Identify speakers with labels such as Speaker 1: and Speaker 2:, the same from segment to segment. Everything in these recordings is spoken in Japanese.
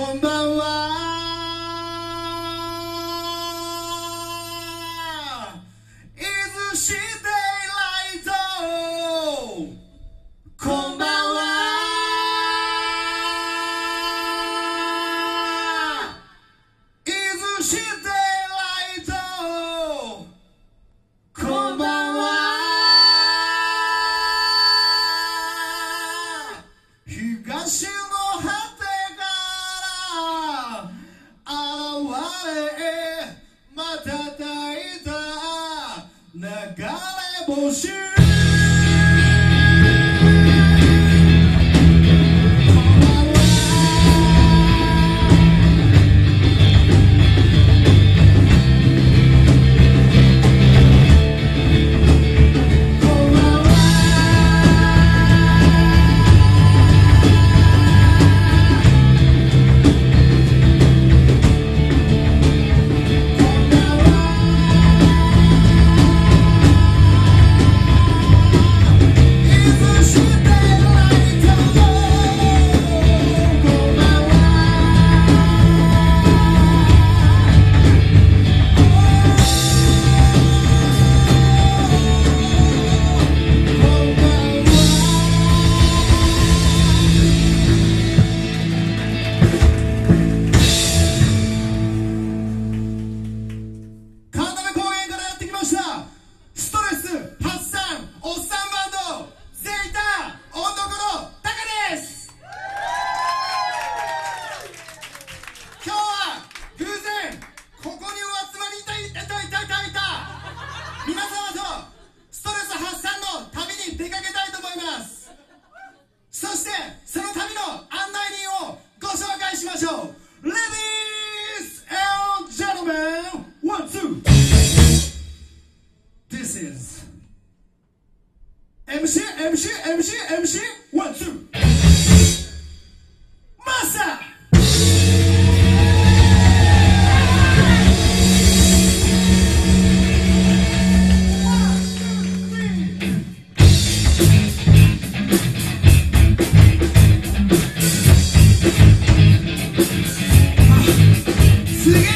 Speaker 1: こんばんは。伊豆シテイライト。こんばんは。伊豆シテイライト。こんばんは。東の果てから現れ瞬いた流れ星。ストレス発散おっさんバンドゼータ音読のタカです。今日は偶然ここにお集まりいた皆様とストレス発散の旅に出かけたいと思います。そしてその旅の案内人をご紹介しましょう。 Ladies and gentlemen, 1, 2. This is MC 1, 2 マスター。すげえ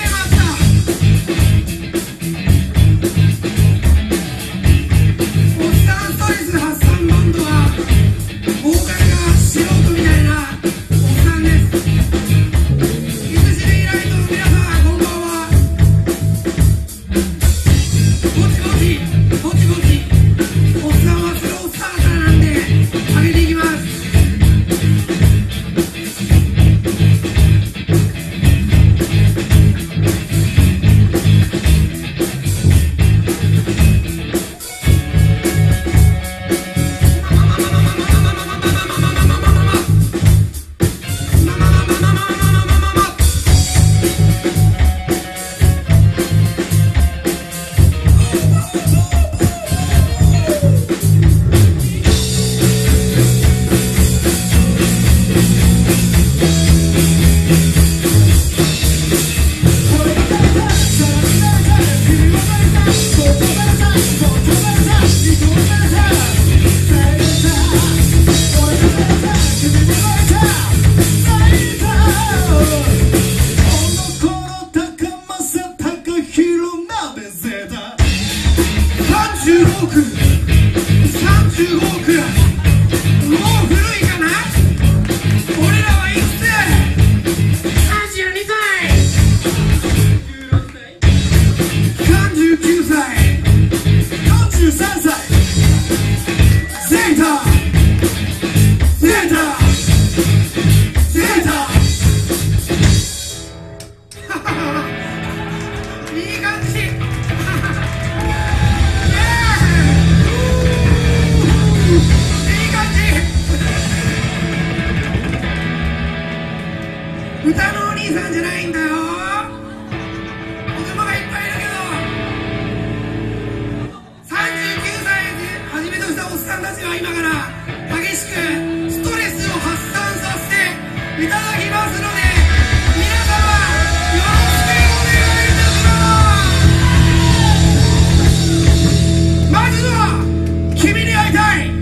Speaker 1: 歌のお兄さんじゃないんだよ。子供がいっぱいいるけど39歳で初めとしたおっさんたちは今から激しくストレスを発散させていただきますので、皆様よろしくお願いいたします。まずは君に会いたい。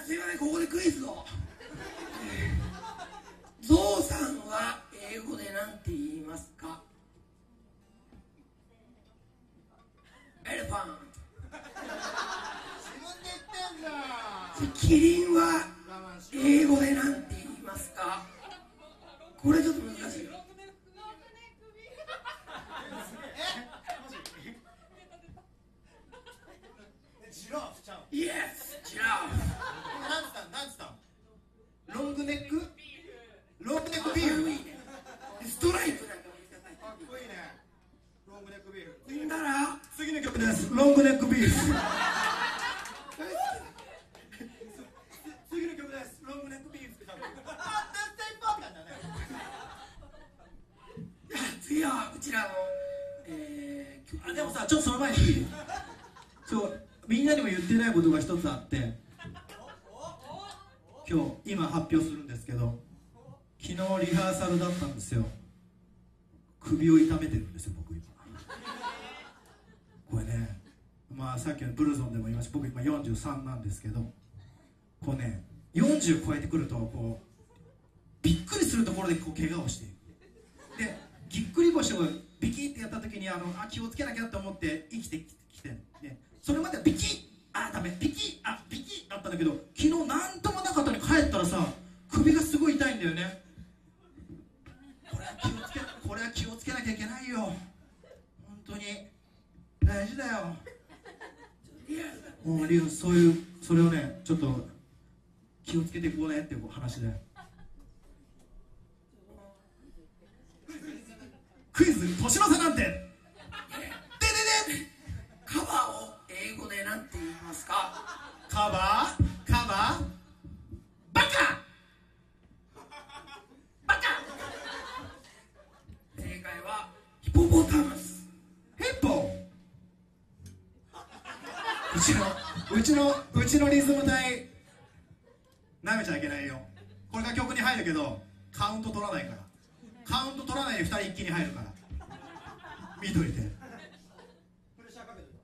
Speaker 2: すいません、ここでクイズを。ゾウさんは英語で何て言いますか？エレファント。
Speaker 1: 自分で言ってんじゃん。
Speaker 2: キリンは英語で何て言いますか？これちょっと難しいよ。
Speaker 1: ジラフちゃう。
Speaker 2: イエス、ジラフ。
Speaker 1: なんつったロングネックビール。
Speaker 2: ストライクなんか
Speaker 1: かっこいいね。ロングネックビール。
Speaker 2: 言ったら
Speaker 1: 次の曲です。ロングネックビール。次の曲です。ロングネックビールって多分。絶対バカだね。
Speaker 2: 次はうちらの
Speaker 1: でもさ、ちょっとその前にみんなにも言ってないことが一つあって、今発表するんですけど、昨日リハーサルだったんですよ。首を痛めてるんですよ、僕今。これね、さっきのブルゾンでも言いました、僕今43なんですけど、こうね、40超えてくるとこうびっくりするところでこう怪我をしていく。で、ぎっくり腰をビキってやった時に気をつけなきゃと思って生きてきて、ね、それまではビキッ、ダメ、ビキッ、ビキッだったんだけど、昨日なんともなかったのに帰ったらさ、首がすごい痛いんだよね。これは気をつけなきゃいけないよ。本当に大事だよ。もうそれをね、ちょっと気をつけていこうねっていう話で。クイズ年の差なんて。で
Speaker 2: カバーを英語で何て言いますか？
Speaker 1: カバーバカ。
Speaker 2: 正解はヒポポタマス。
Speaker 1: ヒッポ。うちのリズム隊なめちゃいけないよ。これが曲に入るけどカウント取らないから。カウント取らないで2人一気に入るから見といて。プレッシャーかけて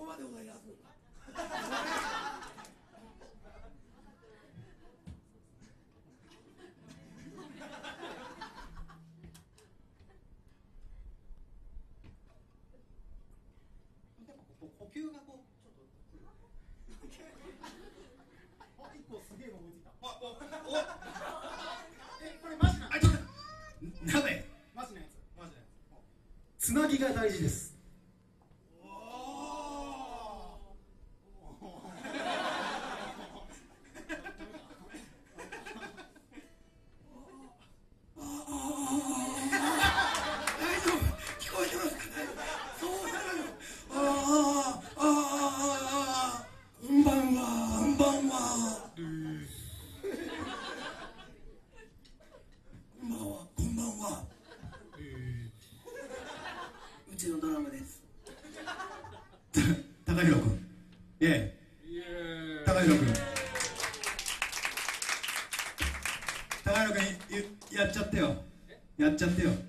Speaker 2: こまで踊り出すのか。
Speaker 1: 呼吸がこうちょっとあ、一個すげえの思いついた。これマジなの？鍋マジなやつ。つなぎが大事です。
Speaker 2: うちのドラムです。
Speaker 1: 高弘君、高弘君、高弘君、やっちゃってよ、やっちゃってよ、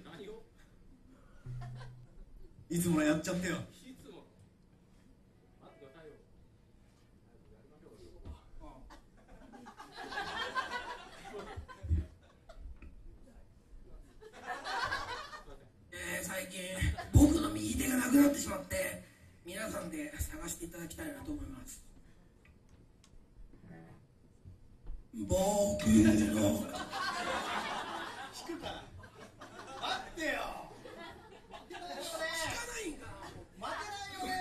Speaker 1: いつものやっちゃってよ。
Speaker 2: 最近僕の右手がなくなってしまって、皆さんで探していただきたいなと思います。僕の
Speaker 1: 引くから待ってよ。
Speaker 2: 聞かないんか。
Speaker 1: 待てないよね。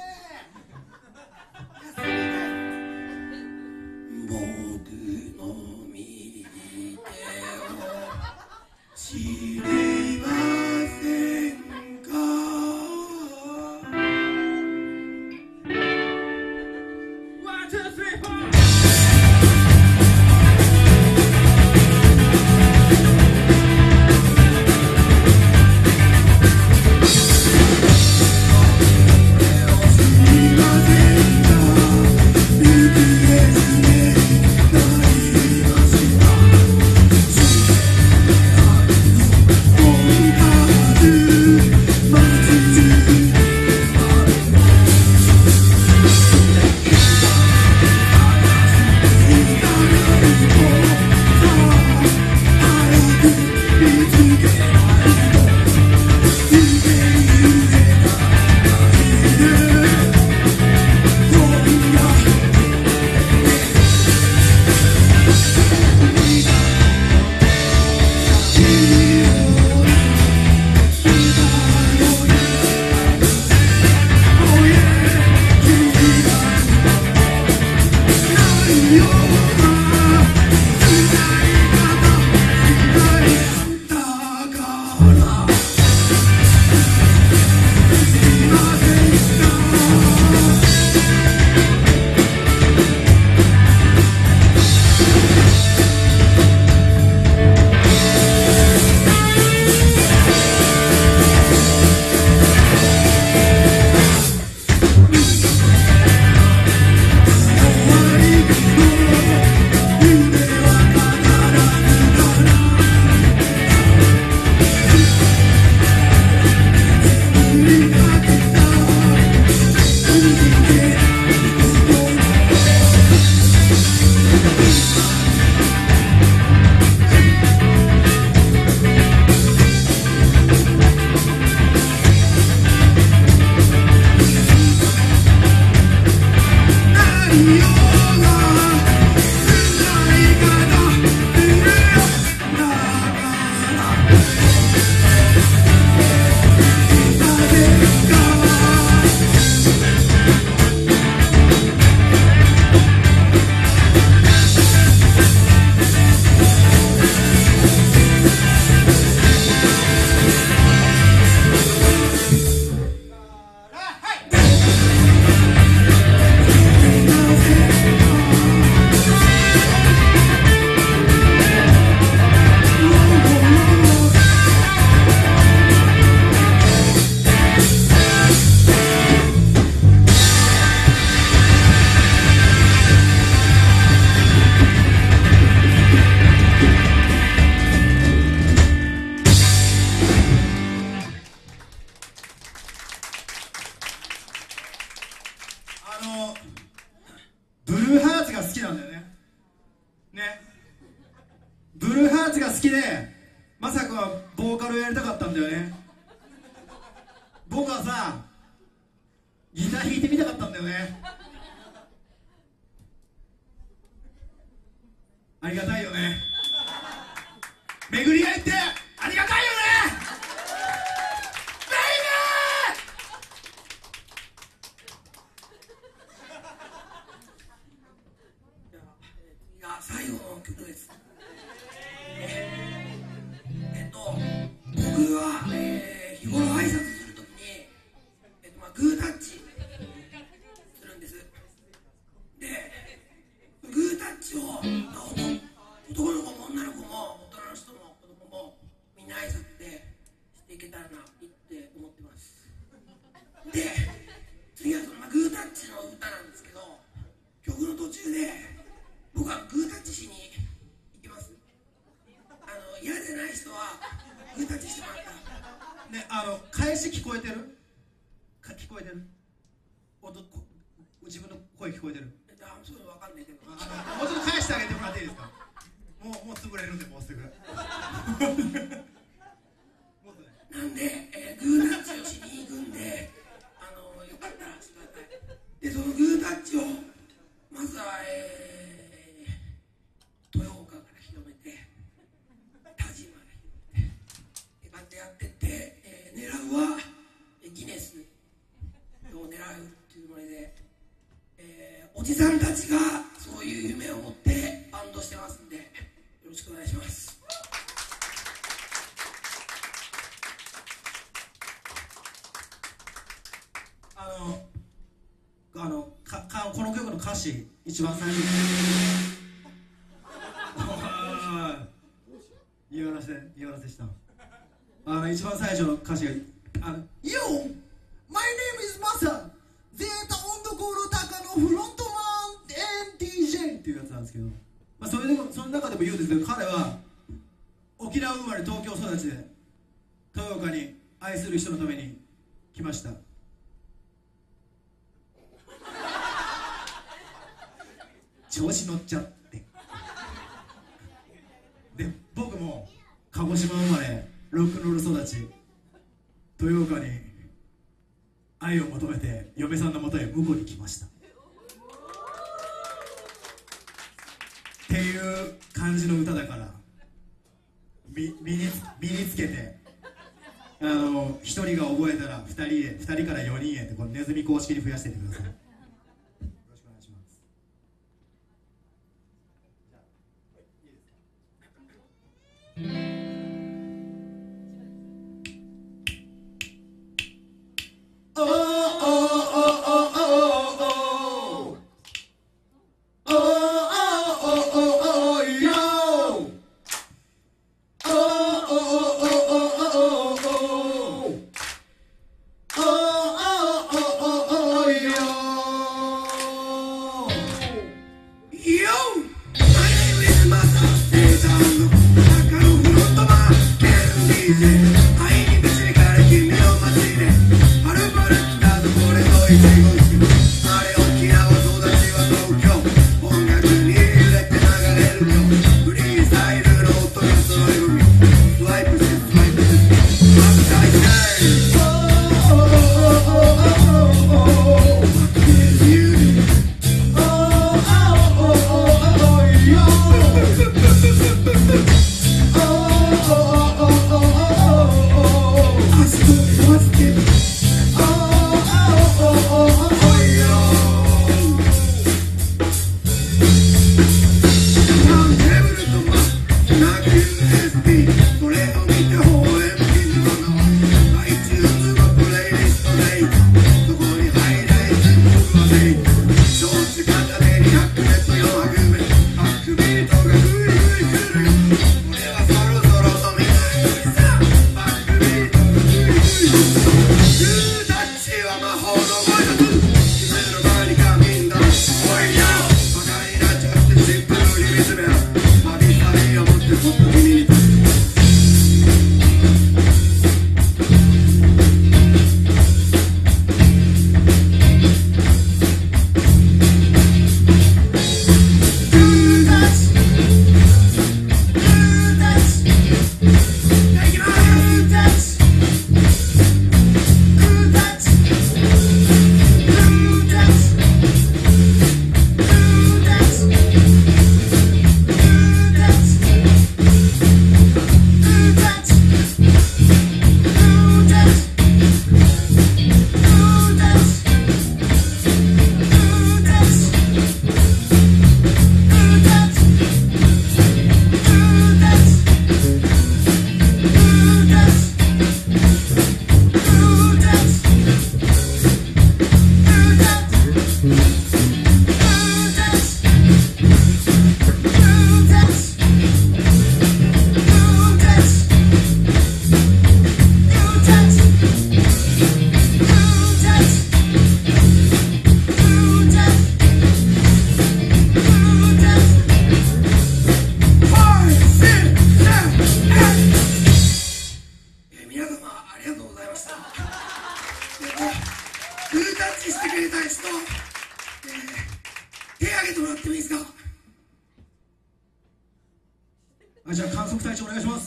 Speaker 2: 僕の右手を知りませんか。One, two, three, four.
Speaker 1: きでまさかはボーカルやりたかったんだよね。僕はさギター弾いてみたかったんだよね。ありがたいよね。巡り合いってありがたいよね。ベイベー。
Speaker 2: 次が最後の曲です。僕は、日頃挨拶するときに、グータッチするんです。で、グータッチを、男の子も女の子も大人の人も子供もみんな挨拶でしていけたらなって思ってます。で、次はそのグータッチの歌なんですけど、曲の途中で僕はグータッチしに行きます。嫌でない人はグータッチしてもらったら
Speaker 1: ね、返し聞こえてる？聞こえてる？自分の声聞こえてる？
Speaker 2: そういうの分かんないけど、
Speaker 1: もうちょっと返してあげてもらっていいですか？もう潰れるんで、もうすぐ。もっとね。
Speaker 2: なんで、グータッチをしに行くんで、よかったらしてください。で、そのグータッチをまずは、豊岡から広めて、田島まで広めて、こうやってやってって、狙うはギネスを狙うっていうつもりで、おじさんたちがそういう夢を持ってバンドしてますんで、よろしくお願いします。
Speaker 1: この曲の歌詞一番最初に言いわらせした。一番最初の歌詞がYo! My name is Masa! ゼータオンドコールタカのフロントマン NTJ っていうやつなんですけど、その中でも言うんですけど、彼は沖縄生まれ東京育ちで豊岡に愛する人のために来ました。調子乗っちゃってで、僕も鹿児島生まれロックンロール育ち、豊岡に愛を求めて嫁さんのもとへ婿に来ましたっていう感じの歌だから、身につけて、1人が覚えたら2人から4人へってこのネズミ公式に増やしていってください。よろしくお願いします。じゃあ、いいですか？ Oh じゃあ観測隊長お願いします。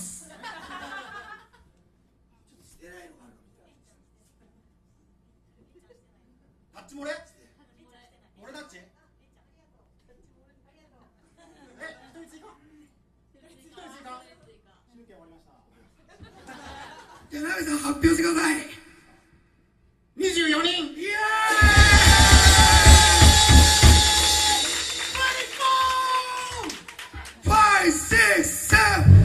Speaker 2: 偉いのがあるの。
Speaker 1: タッチ漏れ？漏れタッチ？一人追加？集計終わりました。
Speaker 2: じゃあナベさん発表してください。
Speaker 1: 24人。
Speaker 2: イエーイ。5, 6, 7.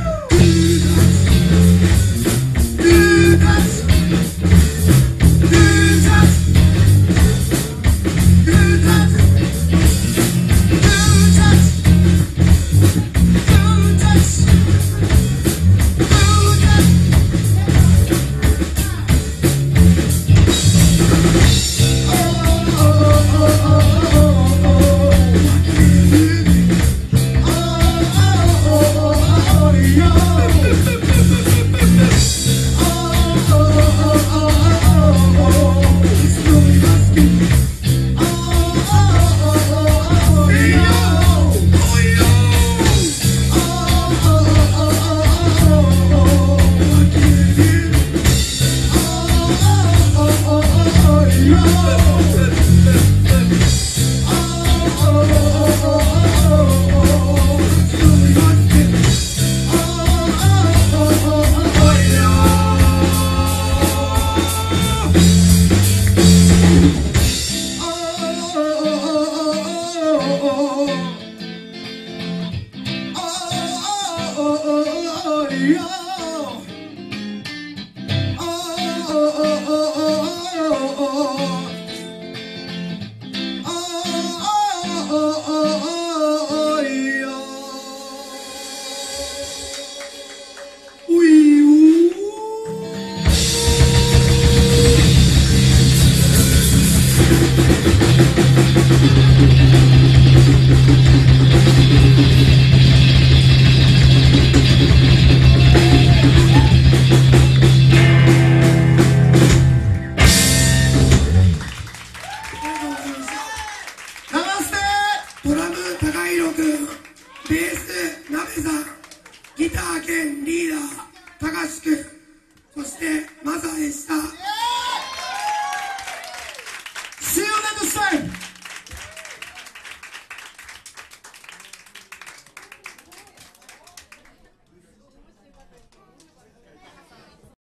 Speaker 2: ベース、なべさん、ギター兼リーダー、たかしくん、そしてマサでした。